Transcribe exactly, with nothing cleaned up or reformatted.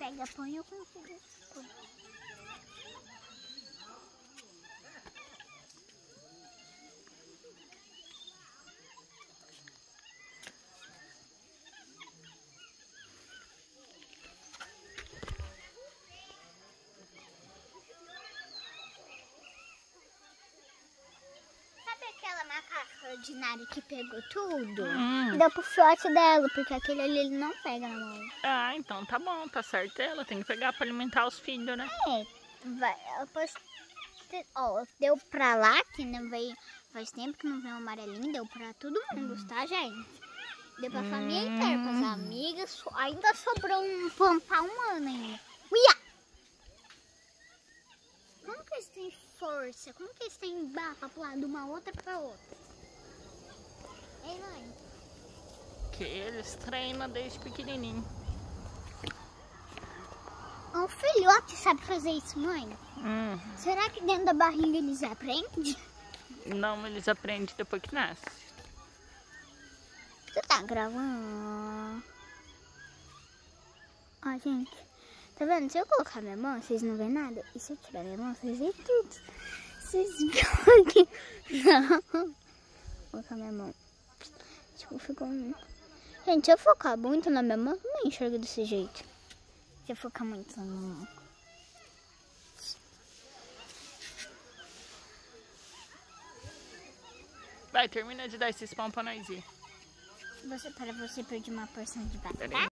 pega, põe, eu consigo pôr. Aquela macaca ordinária que pegou tudo, hum. deu pro filhote dela, porque aquele ali ele não pega na mão. Ah, então tá bom, tá certo. Ela tem que pegar pra alimentar os filhos, né? É, vai, depois, ó, deu pra lá, que não veio, faz tempo que não veio um amarelinho, deu pra todo mundo, hum. tá, gente? Deu pra hum. família inteira, pras amigas, ainda sobrou um plantar um ano ainda. Uia! Como que eles têm força? Como que eles têm barra pra pular de uma outra pra outra? Ei, mãe. Que eles treinam desde pequenininho. Um filhote sabe fazer isso, mãe? Hum. Será que dentro da barriga eles aprendem? Não, eles aprendem depois que nasce. Você tá gravando? Ó, gente. Tá vendo? Se eu colocar minha mão, vocês não veem nada. E se eu tirar minha mão, vocês veem tudo. Vocês viram aqui? Não. Vou colocar minha mão. Tipo, ficou... Gente, se eu focar muito na minha mão, eu não enxergo desse jeito. Se eu focar muito na minha mão. Vai, termina de dar esses pão pra nós ir. Você, para você perder uma porção de batata.